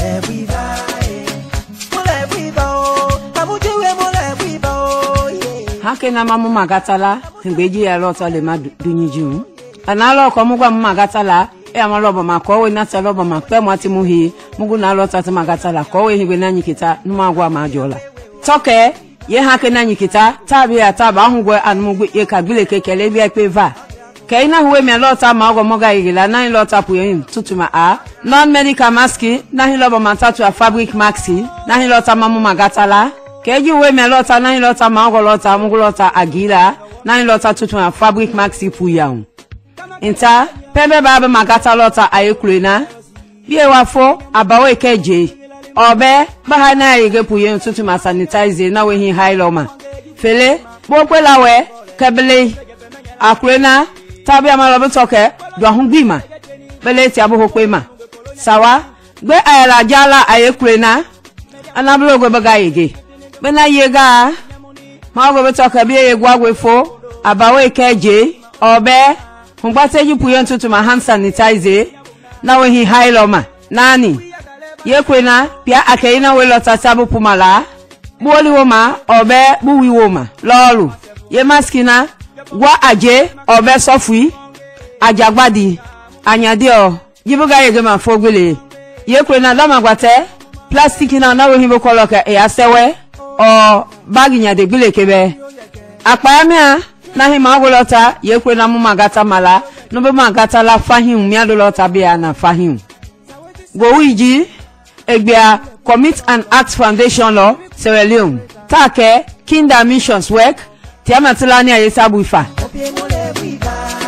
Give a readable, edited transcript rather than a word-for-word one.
Hake na mamu magatala, ngbeji ya lota le ma dunyiju. Analo ko mugwa magatala, e amalobo makowe na talobo makpe mwati muhi, mugu na lota te magatala, kowe higwe na nyikita, numagwa majola. Toke, ye hake na nyikita, tabi ya taba ahugwe anumugwe ye kabile kekele vya peva. Kaina huwe mi lota maogo moga igila, na lota puyo tutuma a. Non-medical maski, na hilobo matatu ya fabric maxi, na hilota mamu magatala. Keji we me lota na lota maogo lota mugu lota agila na lota tutu na fabric maxi puyaun. Inta pembe baba magata lota ayekulena biye wafo abawe keje obe bahana yege puyen tutu ma sanitize na we hin hailoma fele bokwe lawe kebele akulena tabi amalobo toke do hun gbima bele ti abo hokwe ma sawa gbe ayala jala ayekulena anablo go baga yege bena yega mago beto kabie yegwa gwefo abawe keje obe hungbate jipu yentutu ma hand sanitize na we hi hailoma nani yekwena pia akeina we lota sabu pumala buoli woma obe buwi woma lolu ye maskina gwa aje obe sofui ajagbadi anyadio jibuga yege ma fogbele yekwena dama gwate plastic na we hi bokoloka e asewe o baginya de bile kebe apayamia na hi magolota yekwe na mu magata mala no be magata la fahim mi adolota bia na fahim go wiji egbia Commit and Act Foundation law Sierra Leone take Kinder Missions work tiamatila ni ayesabu ifa